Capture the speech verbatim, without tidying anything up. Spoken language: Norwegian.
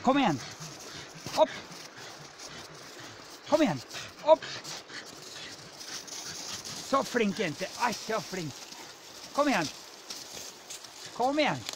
Kom igjen. Opp. Kom igjen. Opp. Så flink jente. Ai, så flink. Kom igjen. Kom igjen.